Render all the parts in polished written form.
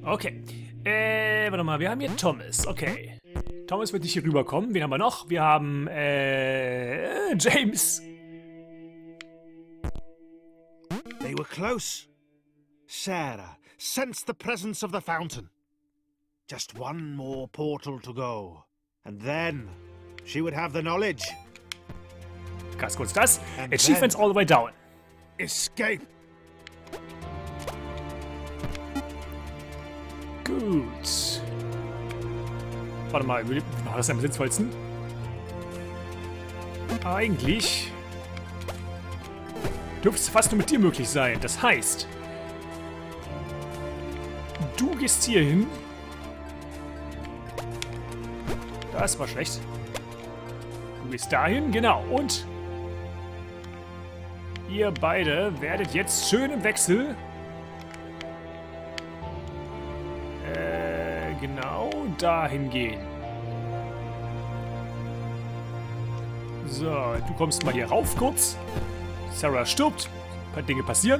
Okay. Warte mal, wir haben hier Thomas. Okay. Thomas wird nicht hier rüberkommen. Wen haben wir noch? Wir haben, James. They were close. Sarah sensed the presence of the fountain. Just one more portal to go. And then she would have the knowledge. Ganz kurz das. Achievements all the way down. Escape. Gut. Warte mal, wie war das am sinnvollsten? Eigentlich dürfte es fast nur mit dir möglich sein. Das heißt, du gehst hier hin. Das war schlecht. Du gehst dahin, genau. Und ihr beide werdet jetzt schön im Wechsel genau dahin gehen. So, du kommst mal hier rauf kurz. Sarah stirbt. Ein paar Dinge passieren.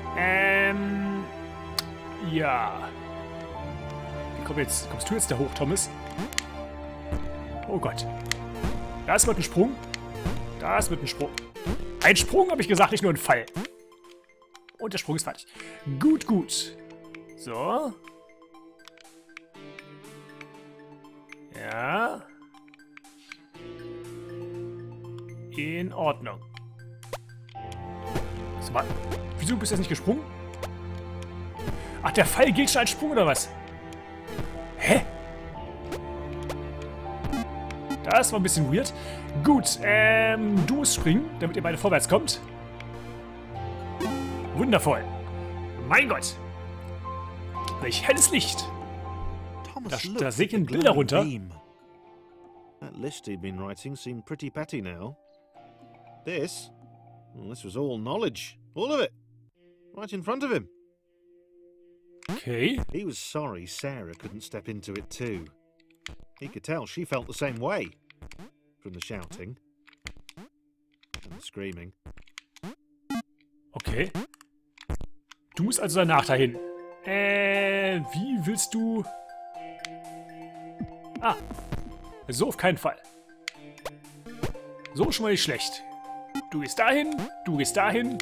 Ja. Wie kommst du jetzt da hoch, Thomas? Oh Gott. Das wird ein Sprung. Das wird ein Sprung. Ein Sprung, habe ich gesagt, nicht nur ein Fall. Und der Sprung ist fertig. Gut, gut. So. Ja. In Ordnung. So, wieso bist du jetzt nicht gesprungen? Ach, der Fall gilt schon als Sprung, oder was? Hä? Das war ein bisschen weird. Gut, du musst springen, damit ihr beide vorwärts kommt. Wundervoll. Mein Gott. Welch helles Licht. Da segeln Bilder runter. That list he'd been writing seemed pretty petty now. This was all knowledge. All of it. Right in front of him. Okay. He was sorry Sarah couldn't step into it too. He could tell she felt the same way. From the shouting. And the screaming. Okay. Du musst also danach dahin. Wie willst du... Ah. So auf keinen Fall. So schon mal nicht schlecht. Du gehst dahin, du gehst dahin.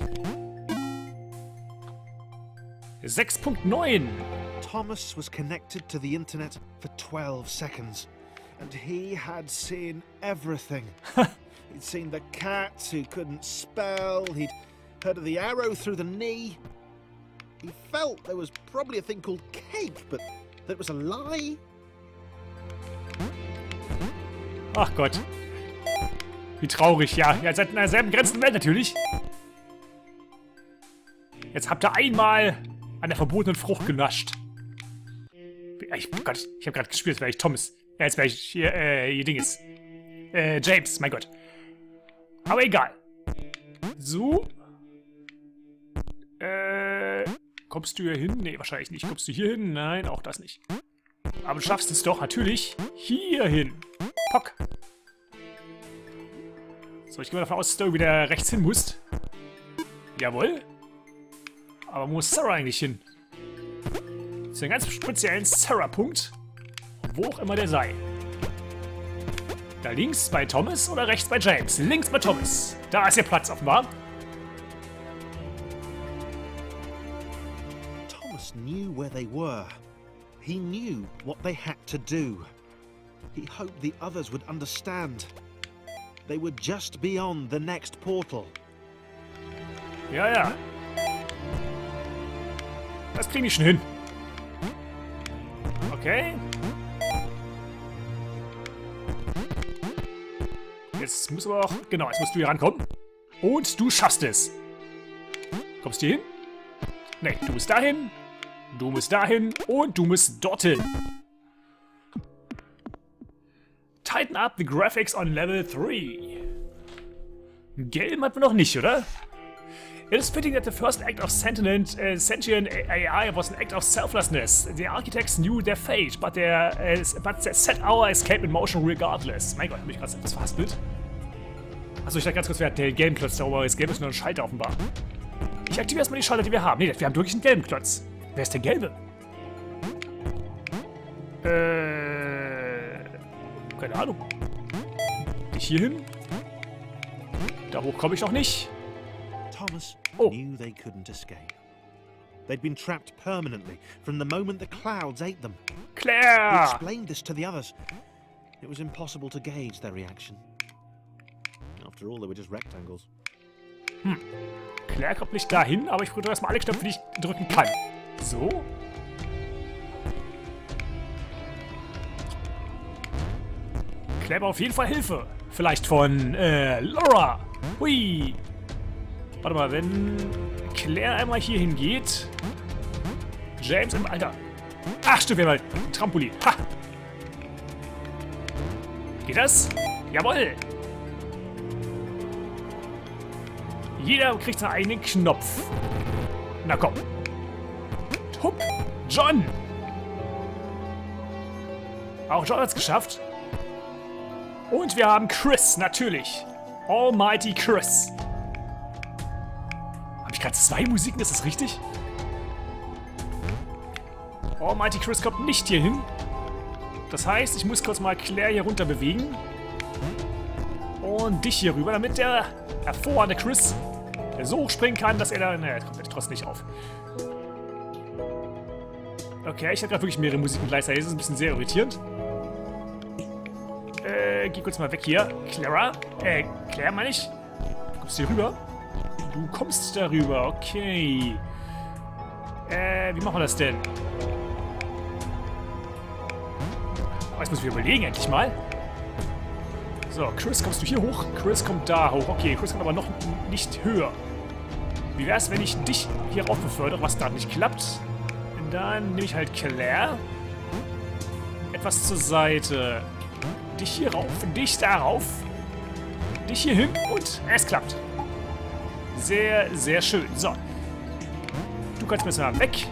6.9. Thomas was connected to the internet for 12 seconds. And he had seen everything. He'd seen the cat who couldn't spell. He'd heard of the arrow through the knee. He felt there was probably a thing called cake, but that it was a lie. Ach Gott. Wie traurig, ja. Ihr seid in derselben begrenzten Welt natürlich. Jetzt habt ihr einmal an der verbotenen Frucht genascht. Gott, ich habe gerade gespielt, jetzt wäre ich Thomas. Ja, jetzt wäre ich hier Dinges. James, mein Gott. Aber egal. So. Kommst du hier hin? Nee, wahrscheinlich nicht. Kommst du hier hin? Nein, auch das nicht. Aber du schaffst es doch natürlich hier hin. Pock. So, ich gehe mal davon aus, dass du wieder rechts hin musst. Jawohl. Aber wo muss Sarah eigentlich hin? Zu einem ganz speziellen Sarah-Punkt. Wo auch immer der sei. Da links bei Thomas oder rechts bei James? Links bei Thomas. Da ist der Platz offenbar. Thomas knew where they were. He knew what they had to do. He hoped the others would understand. They were just beyond the next portal. Ja, ja. Das kriegen die schon hin. Okay. Jetzt muss aber auch... Genau, jetzt musst du hier rankommen. Und du schaffst es. Kommst du hier hin? Nee, du musst dahin. Du musst dahin. Und du musst dorthin. Tighten up the graphics on level 3. Gelben hatten wir noch nicht, oder? It is fitting that the first act of sentient AI was an act of selflessness. The architects knew their fate, but they set our escape in motion regardless. Mein Gott, hab ich gerade etwas verhaspelt. Achso, ich dachte ganz kurz, wir hatten den gelben Klotz da oben, aber das gelbe ist nur ein Schalter offenbar. Ich aktiviere erstmal die Schalter, die wir haben. Nee, wir haben wirklich einen gelben Klotz. Wer ist der gelbe? Keine Ahnung. Dich hier hin. Da hoch komme ich noch nicht. Thomas Oh. knew they couldn't escape. They'd been trapped permanently from the moment the clouds ate them. He Claire! explained this to the others. It was impossible to gauge their reaction. After all, they were just rectangles. Claire kommt nicht dahin, aber ich drücke erstmal alle Knöpfe, die ich drücken kann. So. Claire braucht auf jeden Fall Hilfe. Vielleicht von, Laura. Hui. Warte mal, wenn Claire einmal hier hingeht. James im Alter. Ach, stimmt, wir haben ein Trampolin. Ha. Geht das? Jawohl. Jeder kriegt seinen eigenen Knopf. Na komm. Hup. John. Auch John hat es geschafft. Und wir haben Chris, natürlich. Almighty Chris. Habe ich gerade 2 Musiken? Ist das richtig? Almighty Chris kommt nicht hier hin. Das heißt, ich muss kurz mal Claire hier runter bewegen. Und dich hier rüber, damit der hervorragende Chris so hoch springen kann, dass er da... Naja, jetzt kommt er trotzdem nicht auf. Okay, ich habe gerade wirklich mehrere Musiken gleichzeitig. Das ist ein bisschen sehr irritierend. Geh kurz mal weg hier. Claire meine ich. Du kommst hier rüber. Du kommst da rüber, okay. Wie machen wir das denn? Oh, jetzt muss ich mir überlegen, endlich mal. So, Chris, kommst du hier hoch? Chris kommt da hoch. Okay, Chris kommt aber noch nicht höher. Wie wär's, wenn ich dich hier rauf befördere, was da nicht klappt? Und dann nehme ich halt Claire. Etwas zur Seite. Dich hier rauf, dich darauf. Dich hier hin und es klappt. Sehr, sehr schön. So. Du kannst mir jetzt mal weg.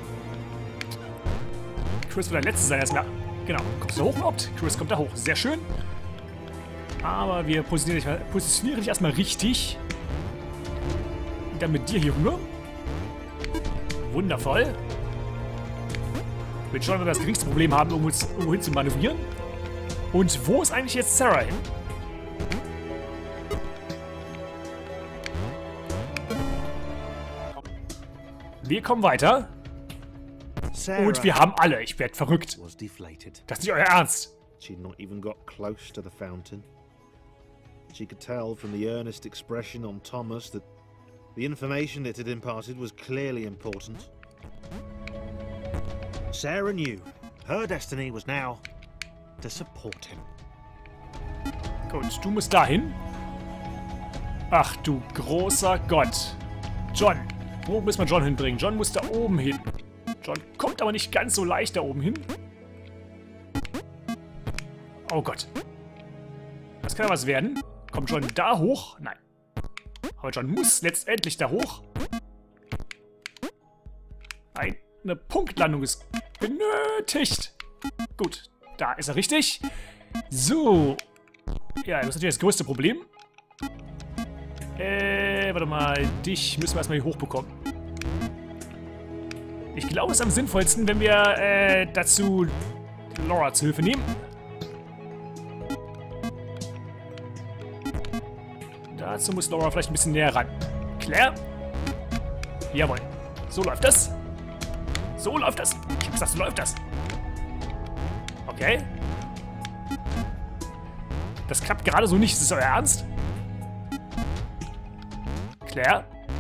Chris wird der Letzte sein erstmal. Genau. Kommst du hoch überhaupt? Chris kommt da hoch. Sehr schön. Aber wir positionieren dich erstmal richtig. Und dann mit dir hier rüber. Wundervoll. Wird schon, wenn wir das geringste Problem haben, irgendwo hin zu manövrieren. Und wo ist eigentlich jetzt Sarah hin? Wir kommen weiter. Und wir haben alle. Ich werde verrückt. Was deflated. Das ist nicht euer Ernst. She'd not even got close to the fountain. She could tell from the earnest expression on Thomas that the information it had imparted was clearly important. Sarah knew her destiny was now to support him. Gut, du musst dahin. Ach du großer Gott. John. Wo müssen wir John hinbringen? John muss da oben hin. John kommt aber nicht ganz so leicht da oben hin. Oh Gott. Das kann ja was werden. Kommt John da hoch? Nein. Aber John muss letztendlich da hoch. Eine Punktlandung ist benötigt. Gut. Da ist er richtig. So. Ja, das ist natürlich das größte Problem. Warte mal. Dich müssen wir erstmal hier hochbekommen. Ich glaube, es ist am sinnvollsten, wenn wir dazu Laura zu Hilfe nehmen. Dazu muss Laura vielleicht ein bisschen näher ran. Claire? Jawohl. So läuft das. So läuft das. Ich hab gesagt, so läuft das. Okay. Das klappt gerade so nicht. Ist das euer Ernst? Claire?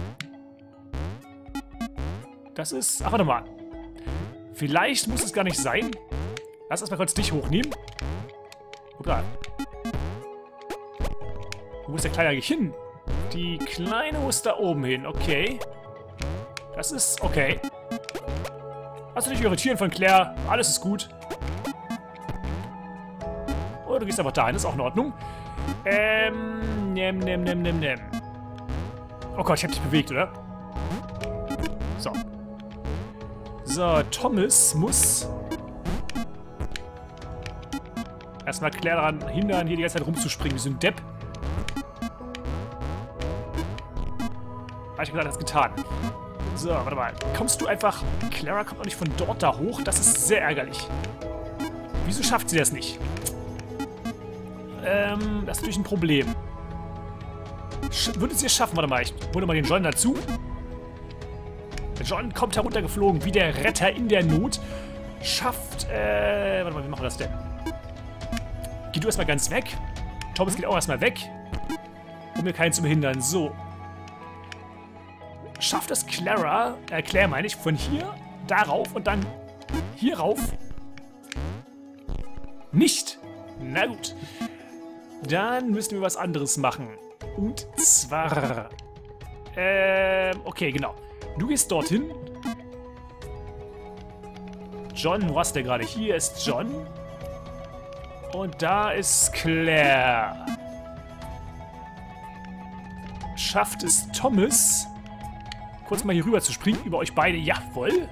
Das ist... Ach, warte mal. Vielleicht muss es gar nicht sein. Lass erstmal kurz dich hochnehmen. Guck mal. Wo muss der Kleine eigentlich hin? Die Kleine muss da oben hin. Okay. Das ist... Okay. Lass dich nicht irritieren von Claire. Alles ist gut. Oder du gehst einfach dahin. Ist auch in Ordnung. Oh Gott, ich hab dich bewegt, oder? So. So, Thomas muss erstmal Claire daran hindern, hier die ganze Zeit rumzuspringen, wie so ein Depp. Habe ich gesagt, das getan. So, warte mal. Kommst du einfach... Clara kommt noch nicht von dort da hoch. Das ist sehr ärgerlich. Wieso schafft sie das nicht? Das ist natürlich ein Problem. Würde es hier schaffen? Warte mal, ich hole mal den John dazu. Der John kommt heruntergeflogen wie der Retter in der Not. Schafft, warte mal, wie machen wir das denn? Geh du erstmal ganz weg. Thomas geht auch erstmal weg. Um mir keinen zu behindern. So. Schafft es Claire meine ich, von hier, darauf und dann hier rauf? Nicht. Na gut. Dann müssen wir was anderes machen. Und zwar... okay, genau. Du gehst dorthin. John, wo ist der gerade? Hier ist John. Und da ist Claire. Schafft es Thomas, kurz mal hier rüber zu springen, über euch beide? Jawohl.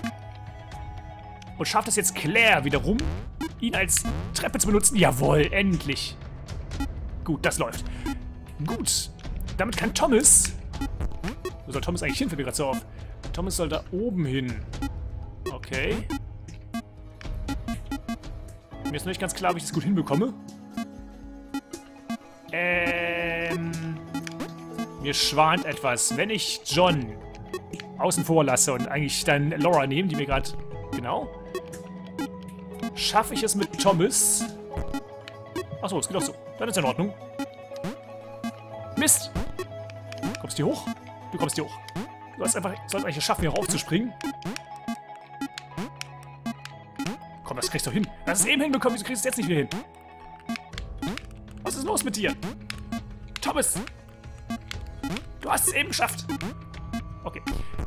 Und schafft es jetzt Claire wiederum, ihn als Treppe zu benutzen? Jawohl, endlich. Gut, das läuft. Gut, damit kann Thomas... Wo soll Thomas eigentlich hin? Fällt mir gerade so auf. Thomas soll da oben hin. Okay. Mir ist noch nicht ganz klar, ob ich das gut hinbekomme. Mir schwant etwas. Wenn ich John außen vor lasse und eigentlich dann Laura nehme, die mir gerade... Genau. Schaffe ich es mit Thomas? Achso, es geht auch so. Dann ist es in Ordnung. Mist! Kommst du hier hoch? Du kommst hier hoch. Du sollst eigentlich es schaffen, hier raufzuspringen. Komm, das kriegst du hin. Du hast es eben hinbekommen, wieso kriegst du es jetzt nicht wieder hin? Was ist los mit dir? Thomas! Du hast es eben geschafft. Okay.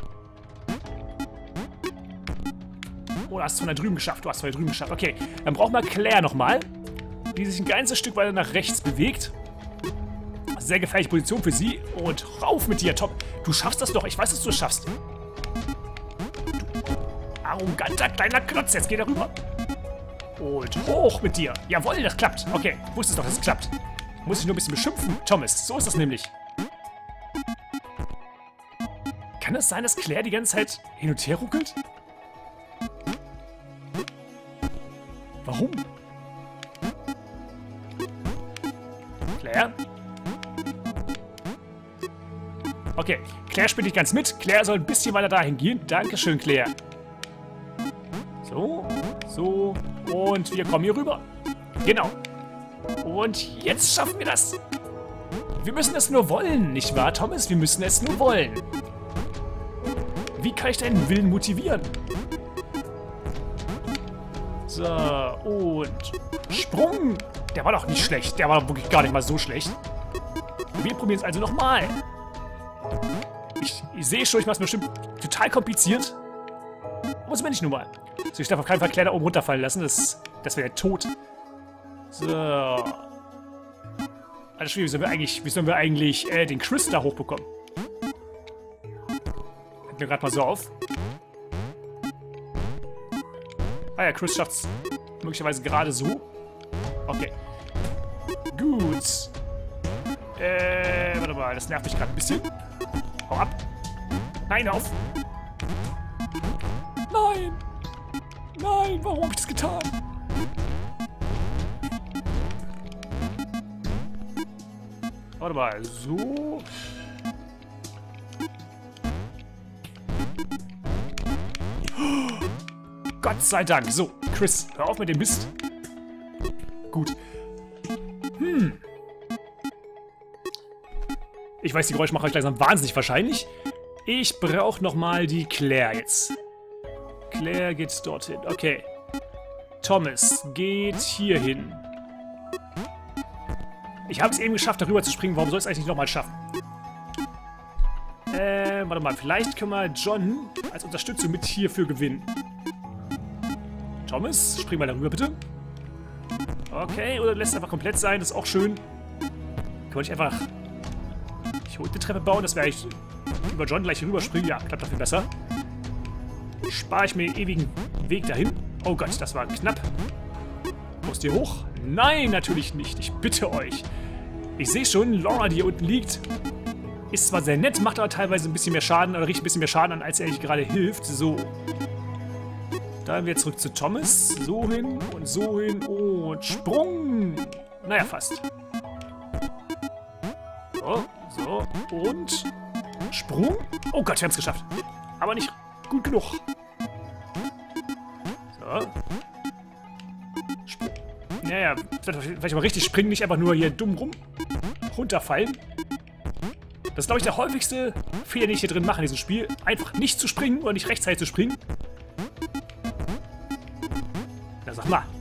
Oh, du hast es von da drüben geschafft. Du hast es von da drüben geschafft. Okay, dann brauchen wir Claire nochmal, die sich ein ganzes Stück weiter nach rechts bewegt. Sehr gefährliche Position für sie. Und rauf mit dir, Top. Du schaffst das doch. Ich weiß, dass du es schaffst. Du arroganter kleiner Klotz. Jetzt geh da rüber. Und hoch mit dir. Jawohl, das klappt. Okay, wusstest doch, dass es klappt. Muss ich nur ein bisschen beschimpfen, Thomas. So ist das nämlich. Kann es sein, dass Claire die ganze Zeit hin und her ruckelt? Warum? Claire? Okay, Claire spielt nicht ganz mit. Claire soll ein bisschen weiter dahin gehen. Dankeschön, Claire. So, so. Und wir kommen hier rüber. Genau. Und jetzt schaffen wir das. Wir müssen es nur wollen, nicht wahr, Thomas? Wir müssen es nur wollen. Wie kann ich deinen Willen motivieren? So, und Sprung. Der war doch nicht schlecht. Der war wirklich gar nicht mal so schlecht. Wir probieren es also nochmal. Ich sehe schon, ich mache es bestimmt total kompliziert. Aber das bin ich nun mal. So, ich darf auf keinen Fall Claire da oben runterfallen lassen. Das wäre der Tod. So. Alles schwierig. Wie sollen wir eigentlich den Chris da hochbekommen? Fällt mir gerade mal so auf. Ah ja, Chris schafft es möglicherweise gerade so. Okay. Gut. Warte mal, das nervt mich gerade ein bisschen. Hau ab. Nein, auf. Nein. Nein, warum habe ich das getan? Warte mal, so. Gott sei Dank. So, Chris, hör auf mit dem Mist. Gut. Ich weiß, die Geräusche machen euch langsam wahnsinnig wahrscheinlich. Ich brauche nochmal die Claire jetzt. Claire geht dorthin. Okay. Thomas geht hier hin. Ich habe es eben geschafft, darüber zu springen. Warum soll ich es eigentlich nicht nochmal schaffen? Warte mal. Vielleicht können wir John als Unterstützung mit hierfür gewinnen. Thomas, spring mal darüber, bitte. Okay, oder lässt es einfach komplett sein. Das ist auch schön. Könnte ich einfach... Ich hole die Treppe bauen. Das wäre ich über John gleich rüberspringen. Ja, klappt dafür besser. Spare ich mir den ewigen Weg dahin. Oh Gott, das war knapp. Muss hier hoch? Nein, natürlich nicht. Ich bitte euch. Ich sehe schon, Laura, die hier unten liegt, ist zwar sehr nett, macht aber teilweise ein bisschen mehr Schaden, oder riecht ein bisschen mehr Schaden an, als er euch gerade hilft. So. Dann wieder zurück zu Thomas. So hin und Sprung. Naja, fast. So, so. Und Sprung. Oh Gott, wir haben es geschafft. Aber nicht gut genug. So. Naja, vielleicht mal richtig springen, nicht einfach nur hier dumm runterfallen. Das ist, glaube ich, der häufigste Fehler, den ich hier drin mache in diesem Spiel. Einfach nicht zu springen oder nicht rechtzeitig zu springen. Na, sag mal.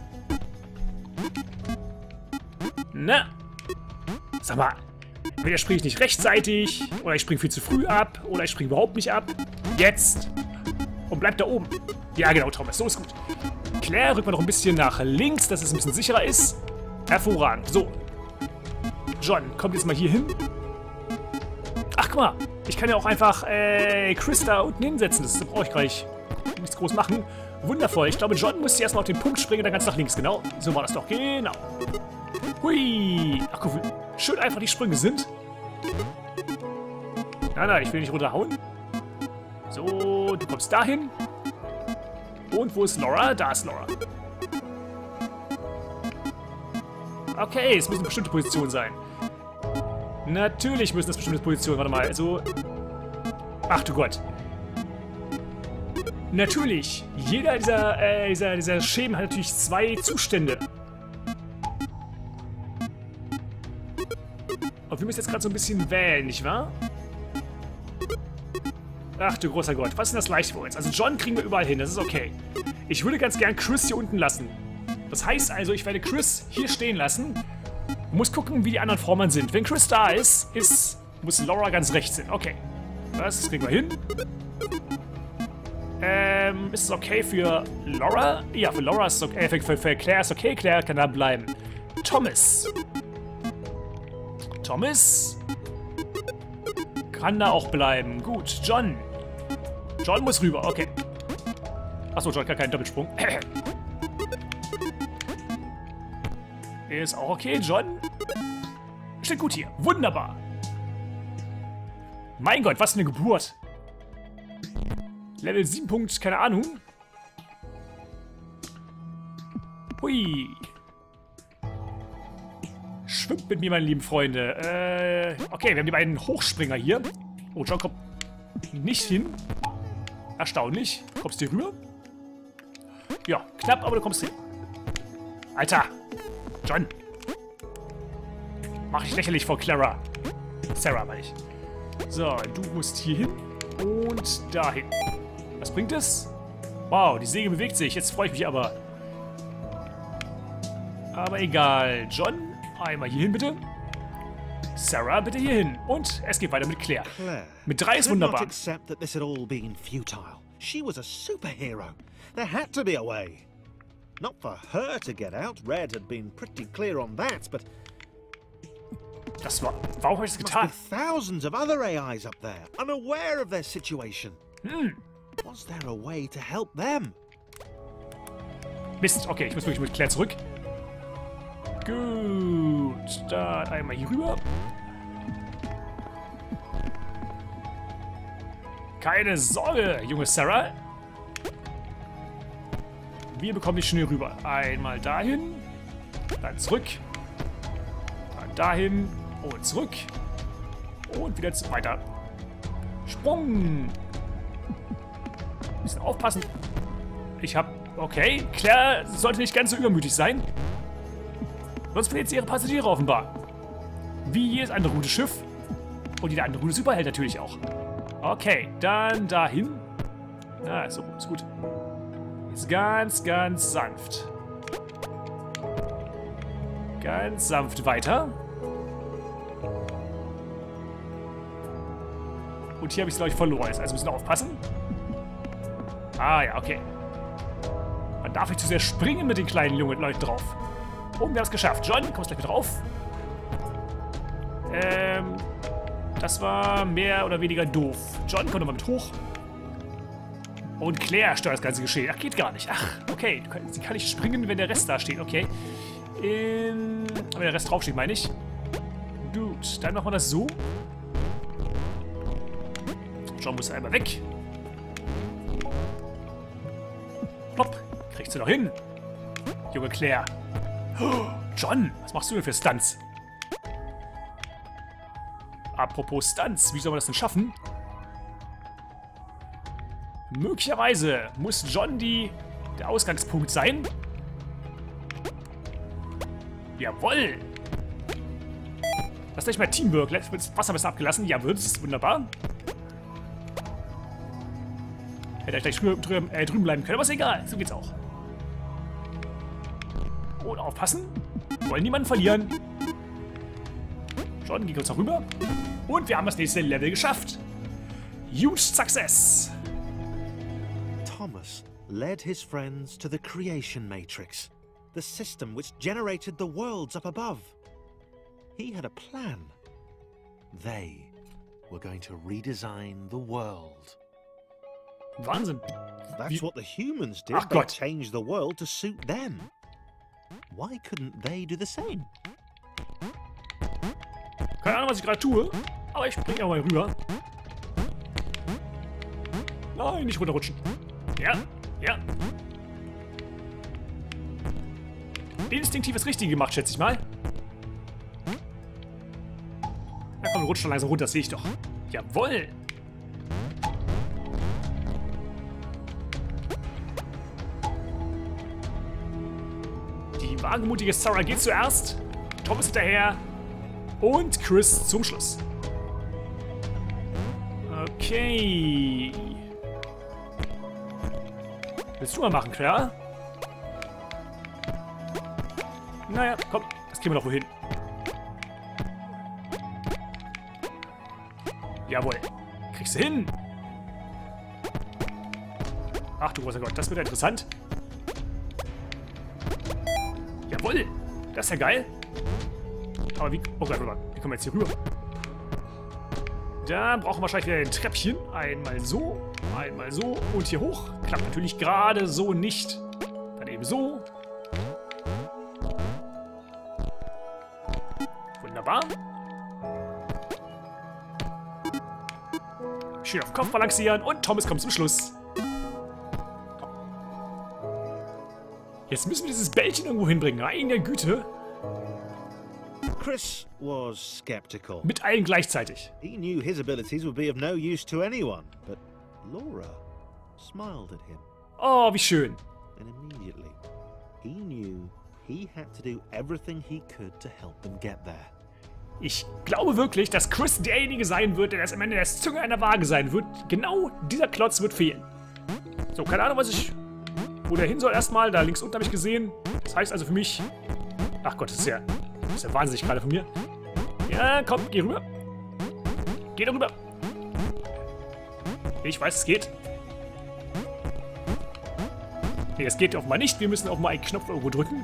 Na. Sag mal. Entweder springe ich nicht rechtzeitig, oder ich springe viel zu früh ab, oder ich springe überhaupt nicht ab. Jetzt. Und bleib da oben. Ja, genau, Thomas, so ist gut. Claire, rückt mal noch ein bisschen nach links, dass es ein bisschen sicherer ist. Hervorragend. So. John, kommt jetzt mal hier hin. Ach, guck mal. Ich kann ja auch einfach Chris da unten hinsetzen. Das brauche ich gleich nichts groß machen. Wundervoll. Ich glaube, John muss erstmal auf den Punkt springen und dann ganz nach links. Genau. So war das doch. Genau. Hui. Ach, guck, wie schön einfach die Sprünge sind. Nein, nein, ich will nicht runterhauen. So, du kommst dahin. Und wo ist Laura? Da ist Laura. Okay, es muss eine bestimmte Position sein. Natürlich müssen das bestimmte Positionen. Warte mal, also... Ach du Gott. Natürlich. Jeder dieser Schemen hat natürlich 2 Zustände. Und wir müssen jetzt gerade so ein bisschen wählen, nicht wahr? Ach du großer Gott, was ist denn das leicht für uns? Also John kriegen wir überall hin, das ist okay. Ich würde ganz gern Chris hier unten lassen. Das heißt also, ich werde Chris hier stehen lassen. Muss gucken, wie die anderen Vormann sind. Wenn Chris da ist, muss Laura ganz rechts hin. Okay. Das kriegen wir hin. Ist es okay für Laura? Ja, für Laura ist es okay. Für Claire ist es okay. Claire kann da bleiben. Thomas. Thomas kann da auch bleiben. Gut, John. John muss rüber, okay. Achso, John kann keinen Doppelsprung. Ist auch okay, John. Steht gut hier. Wunderbar. Mein Gott, was für eine Geburt. Level 7 Punkt, keine Ahnung. Hui. Schwimmt mit mir, meine lieben Freunde. Okay, wir haben die beiden Hochspringer hier. Oh, John kommt nicht hin. Erstaunlich. Kommst du hier rüber? Ja, knapp, aber du kommst hin. Alter. John. Mach ich lächerlich vor Clara. Sarah, meine ich. So, du musst hier hin und dahin. Was bringt es? Wow, die Säge bewegt sich. Jetzt freue ich mich aber. Aber egal. John, einmal hier hin, bitte. Sarah, bitte hier hin. Und es geht weiter mit Claire. Mit 3 ist wunderbar. She was a superhero. There had to be a way. Not for her to get out. Red had been pretty clear on that, but das war... Warum habe ich das getan? Must be thousands of other AIs up there, unaware of their situation. Was there a way to help them? Mist, okay, ich muss wirklich mit Claire zurück. Gut, dann einmal hier rüber. Keine Sorge, junge Sarah. Wir bekommen dich schnell rüber. Einmal dahin, dann zurück, dann dahin und zurück und wieder weiter. Sprung. Bisschen aufpassen. Okay, Claire sollte nicht ganz so übermütig sein. Sonst verliert sie ihre Passagiere offenbar. Wie jedes andere gute Schiff. Und jeder andere gute Superheld natürlich auch. Okay, dann dahin. Ah, so, ist gut. Jetzt ganz, ganz sanft. Ganz sanft weiter. Und hier habe ich es, glaube ich, verloren. Also müssen wir aufpassen. Ah ja, okay. Man darf nicht zu sehr springen mit den kleinen jungen Leuten drauf. Und wir haben es geschafft. John, kommst gleich mit drauf. Das war mehr oder weniger doof. John, komm nochmal mit hoch. Und Claire steuert das ganze Geschehen. Ach, geht gar nicht. Ach, okay. Sie kann nicht springen, wenn der Rest da steht. Okay. Wenn der Rest draufsteht, meine ich. Gut, dann machen wir das so. John muss einmal weg. Plopp. Kriegst du noch hin. Junge Claire. Oh, John, was machst du denn für Stunts? Apropos Stunts, wie soll man das denn schaffen? Möglicherweise muss John der Ausgangspunkt sein. Jawohl! Das ist gleich mal Teamwork. Wird das Wasser besser abgelassen? Ja, wird es. Wunderbar. Hätte gleich drüben bleiben können, aber ist egal. So geht's auch. Und aufpassen. Wollen niemanden verlieren. John, geh kurz noch rüber. Und wir haben das nächste Level geschafft. Huge Success. Thomas led his friends to the creation matrix, the system which generated the worlds up above. He had a plan. They were going to redesign the world. Wahnsinn. That's what the humans did. Ach They Gott. changed the world to suit them. Why couldn't they do the same? Keine Ahnung, was ich gerade tue, aber ich springe auch mal rüber. Nein, nicht runterrutschen. Ja, ja. Instinktiv das Richtige gemacht, schätze ich mal. Na komm, rutscht schon langsam runter, das sehe ich doch. Jawohl. Die wagemutige Sarah geht zuerst. Thomas hinterher. Und Chris zum Schluss. Okay. Willst du mal machen, Claire? Naja, komm, das kriegen wir noch wohin. Jawohl. Kriegst du hin. Ach du großer Gott, das wird ja interessant. Jawohl. Das ist ja geil. Aber wie... Oh Gott, wie kommen wir jetzt hier rüber? Da brauchen wir wahrscheinlich wieder ein Treppchen. Einmal so und hier hoch. Klappt natürlich gerade so nicht. Dann eben so. Wunderbar. Schön auf den Kopf balancieren und Thomas kommt zum Schluss. Jetzt müssen wir dieses Bällchen irgendwo hinbringen. Meine Güte. Chris was skeptical. Mit allen gleichzeitig. He knew his abilities would be of no use to anyone, but Laura smiled at him. Oh, wie schön. And immediately, he knew he had to do everything he could to help them get there. Ich glaube wirklich, dass Chris derjenige sein wird, der das am Ende der Zunge einer Waage sein wird. Genau dieser Klotz wird fehlen. So, keine Ahnung, wo der hin soll erstmal. Da links unten habe ich gesehen. Das heißt also für mich... Ach Gott, das ist ja wahnsinnig gerade von mir. Ja, komm, geh rüber. Geh da rüber. Ich weiß, es geht. Nee, es geht offenbar nicht. Wir müssen auch mal einen Knopf irgendwo drücken.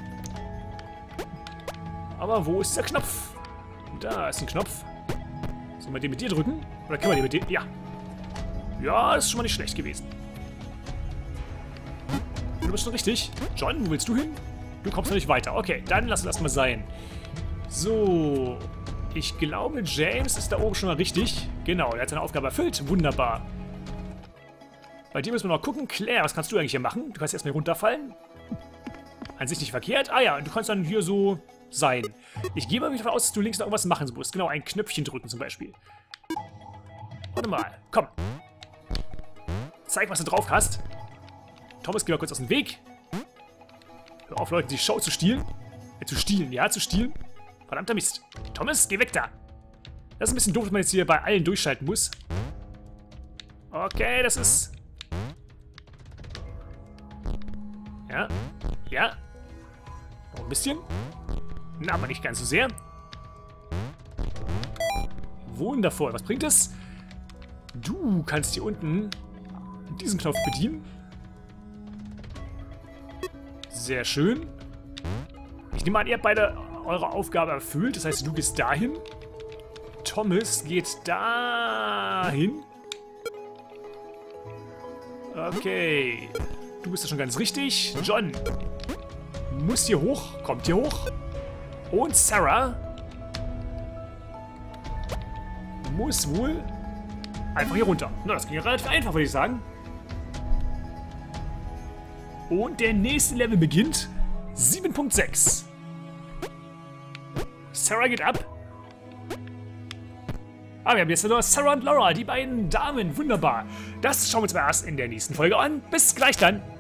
Aber wo ist der Knopf? Da ist ein Knopf. Sollen wir den mit dir drücken? Oder können wir den mit dir? Ja. Ja, das ist schon mal nicht schlecht gewesen. Du bist schon richtig. John, wo willst du hin? Du kommst noch nicht weiter. Okay, dann lass es erstmal sein. So. Ich glaube, James ist da oben schon mal richtig. Genau, er hat seine Aufgabe erfüllt. Wunderbar. Bei dir müssen wir mal gucken. Claire, was kannst du eigentlich hier machen? Du kannst erstmal runterfallen. An sich nicht verkehrt. Ah ja, und du kannst dann hier so sein. Ich gehe mal davon aus, dass du links noch irgendwas machen musst. Genau, ein Knöpfchen drücken zum Beispiel. Warte mal, komm. Zeig, was du drauf hast. Thomas, geh mal kurz aus dem Weg. Hör auf, Leute, die Show zu stehlen. Zu stehlen, ja, zu stehlen. Verdammter Mist. Thomas, geh weg da. Das ist ein bisschen doof, dass man jetzt hier bei allen durchschalten muss. Okay, das ist... Ja, ja. Noch ein bisschen. Na, aber nicht ganz so sehr. Wundervoll. Was bringt es? Du kannst hier unten diesen Knopf bedienen. Sehr schön. Ich nehme an, ihr habt beide eure Aufgabe erfüllt. Das heißt, du gehst dahin. Thomas geht dahin. Okay. Du bist ja schon ganz richtig. John muss hier hoch. Kommt hier hoch. Und Sarah muss wohl einfach hier runter. Na, das ging ja relativ einfach, würde ich sagen. Und der nächste Level beginnt. 7.6. Sarah geht ab. Ah, wir haben jetzt nur Sarah und Laura, die beiden Damen. Wunderbar. Das schauen wir uns mal erst in der nächsten Folge an. Bis gleich dann.